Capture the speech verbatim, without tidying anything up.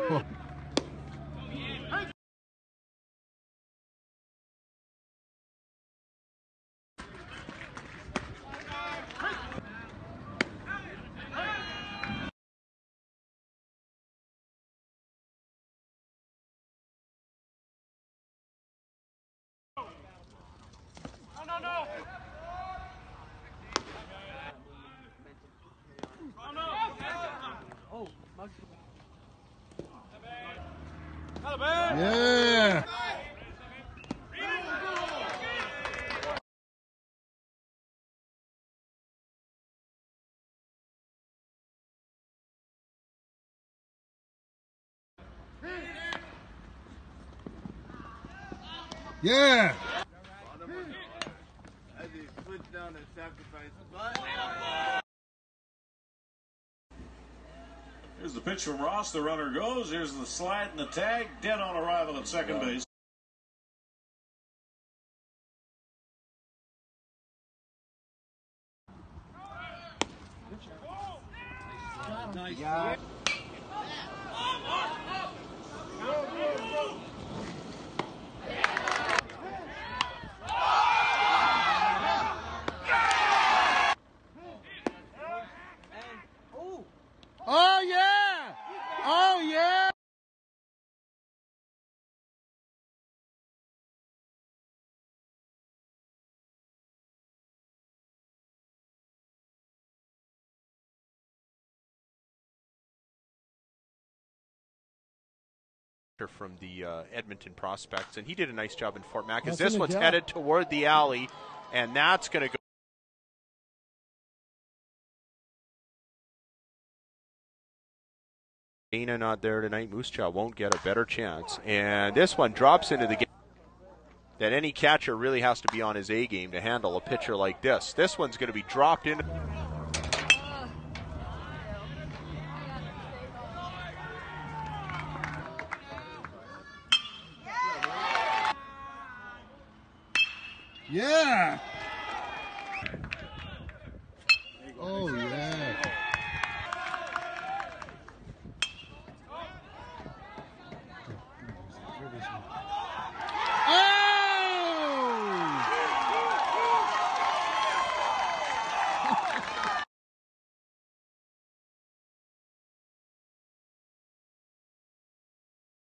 Yeah. Yeah. As he switched down and sacrificed. Here's the pitch from Ross. The runner goes. Here's the slide and the tag. Dead on arrival at second base. Nice. Yeah. Oh yeah! Oh yeah! From the uh, Edmonton prospects, and he did a nice job in Fort Mac. As this one's headed toward the alley, and that's going to go. Dana not there tonight. Moose Jaw won't get a better chance, and this one drops into the game. That any catcher really has to be on his A game to handle a pitcher like this. This one's going to be dropped in. Yeah.